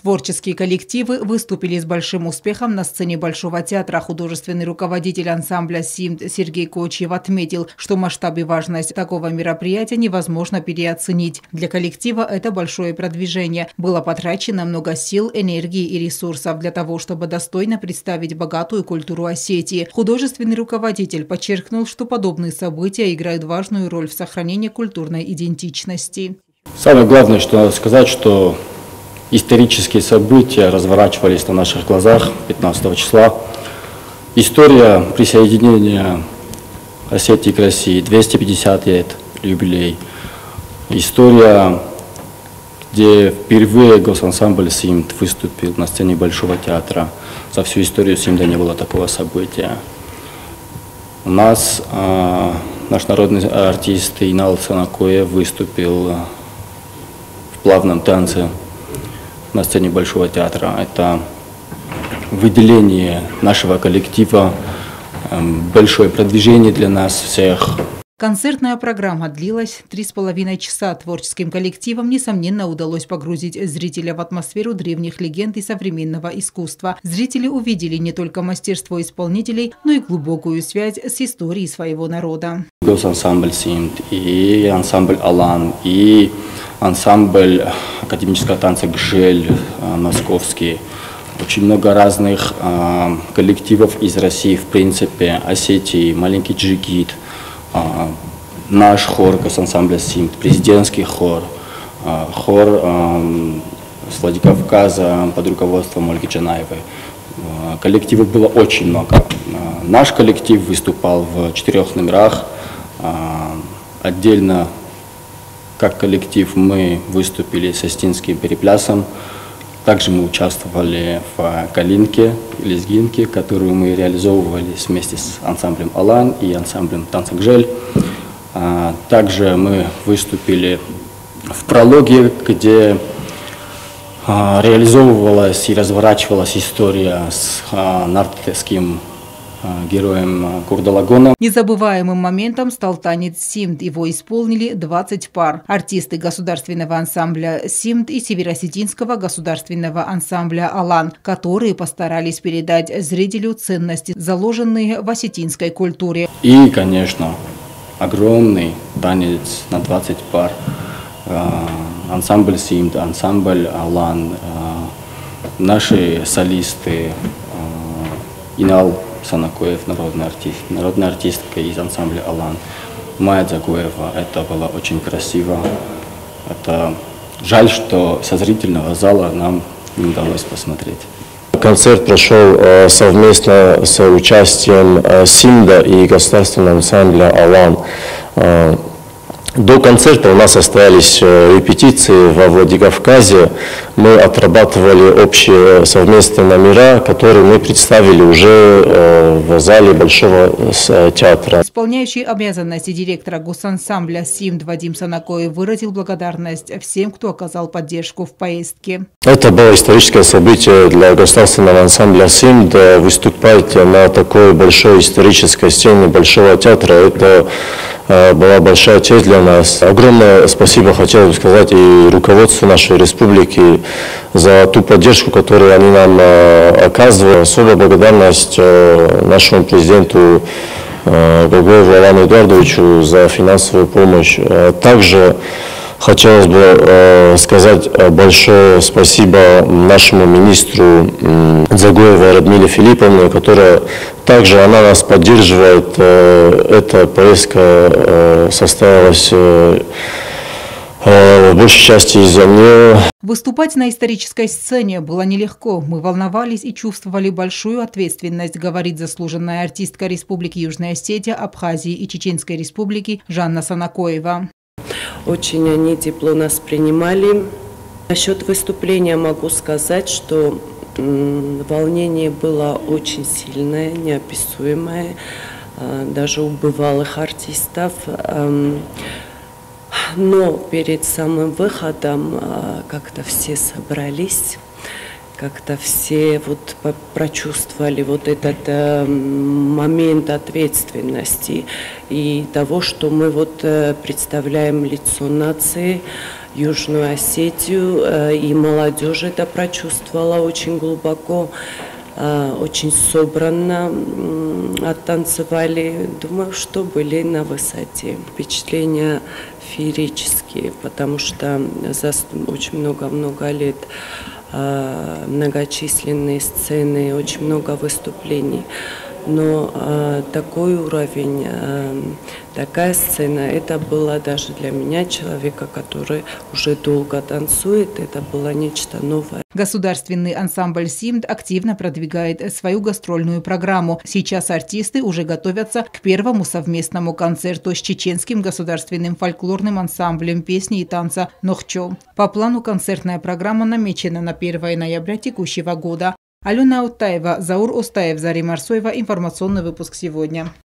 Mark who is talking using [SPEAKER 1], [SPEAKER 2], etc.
[SPEAKER 1] Творческие коллективы выступили с большим успехом на сцене Большого театра. Художественный руководитель ансамбля «Симт» Сергей Кочьев отметил, что масштаб и важность такого мероприятия невозможно переоценить. Для коллектива это большое продвижение. Было потрачено много сил, энергии и ресурсов для того, чтобы достойно представить богатую культуру Осетии. Художественный руководитель подчеркнул, что подобные события играют важную роль в сохранении культурной идентичности.
[SPEAKER 2] Самое главное, что надо сказать, что исторические события разворачивались на наших глазах 15 числа. История присоединения Осетии к России, 250 лет юбилей. История, где впервые госансамбль «Симт» выступил на сцене Большого театра. За всю историю «Симта» не было такого события. У нас наш народный артист Инал Санакоев выступил в плавном танце на сцене Большого театра. Это выделение нашего коллектива, большое продвижение для нас всех.
[SPEAKER 1] Концертная программа длилась 3,5 часа. Творческим коллективам, несомненно, удалось погрузить зрителя в атмосферу древних легенд и современного искусства. Зрители увидели не только мастерство исполнителей, но и глубокую связь с историей своего народа.
[SPEAKER 2] Госансамбль «Симт» и ансамбль «Алан», и ансамбль академического танца «Гжель» московский. Очень много разных коллективов из России, в принципе, Осетии, маленький джигит, наш хор госансамбля «Симт», президентский хор, хор с Владикавказа под руководством Ольги Джанаевой. Коллективов было очень много. Наш коллектив выступал в 4 номерах. Отдельно, как коллектив, мы выступили с Остинским переплясом. Также мы участвовали в «Калинке», лезгинке, которую мы реализовывали вместе с ансамблем «Алан» и ансамблем «Танца Гжель». Также мы выступили в прологе, где реализовывалась и разворачивалась история с нартским героем Курдалагоном.
[SPEAKER 1] Незабываемым моментом стал танец «Симт». Его исполнили 20 пар. Артисты государственного ансамбля «Симт» и североосетинского государственного ансамбля «Алан», которые постарались передать зрителю ценности, заложенные в осетинской культуре.
[SPEAKER 2] И, конечно, огромный танец на 20 пар. Ансамбль «Симт», ансамбль «Алан», наши солисты, Инал Санакоев, народная артистка из ансамбля «Алан», Майя Дзагоева. Это было очень красиво. Это жаль, что со зрительного зала нам не удалось посмотреть.
[SPEAKER 3] Концерт прошел совместно с участием «Симда» и государственного ансамбля «Алан». До концерта у нас состоялись репетиции во Владикавказе. Мы отрабатывали общие совместные номера, которые мы представили уже в зале Большого театра.
[SPEAKER 1] Исполняющий обязанности директора госансамбля «Симт» Вадим Санакоев выразил благодарность всем, кто оказал поддержку в поездке.
[SPEAKER 3] Это было историческое событие для государственного ансамбля «Симт». Выступать на такой большой исторической сцене Большого театра – это была большая честь для нас. Огромное спасибо хотел бы сказать и руководству нашей республики за ту поддержку, которую они нам оказывают. Особая благодарность нашему президенту Гогоеву Алану Эдуардовичу за финансовую помощь. Также хотелось бы сказать большое спасибо нашему министру Дзагоевой Радмиле Филипповне, которая также она нас поддерживает. Эта поездка состоялась в большей части из-за нее.
[SPEAKER 1] Выступать на исторической сцене было нелегко. Мы волновались и чувствовали большую ответственность, говорит заслуженная артистка Республики Южная Осетия, Абхазии и Чеченской Республики Жанна Санакоева.
[SPEAKER 4] Очень они тепло нас принимали. Насчет выступления могу сказать, что волнение было очень сильное, неописуемое, даже у бывалых артистов. Но перед самым выходом как-то все собрались, как-то все вот прочувствовали вот этот момент ответственности и того, что мы вот представляем лицо нации, Южную Осетию, и молодежь это прочувствовала очень глубоко, очень собранно оттанцевали. Думаю, что были на высоте. Впечатления феерические, потому что за очень много лет многочисленные сцены, очень много выступлений. Но такой уровень, такая сцена, это было даже для меня, человека, который уже долго танцует, это было нечто новое.
[SPEAKER 1] Государственный ансамбль «Симд» активно продвигает свою гастрольную программу. Сейчас артисты уже готовятся к первому совместному концерту с чеченским государственным фольклорным ансамблем песни и танца «Нохчо». По плану концертная программа намечена на 1 ноября текущего года. Алена Аутаева, Заур Остаев, Зарема Арсоева. Информационный выпуск сегодня.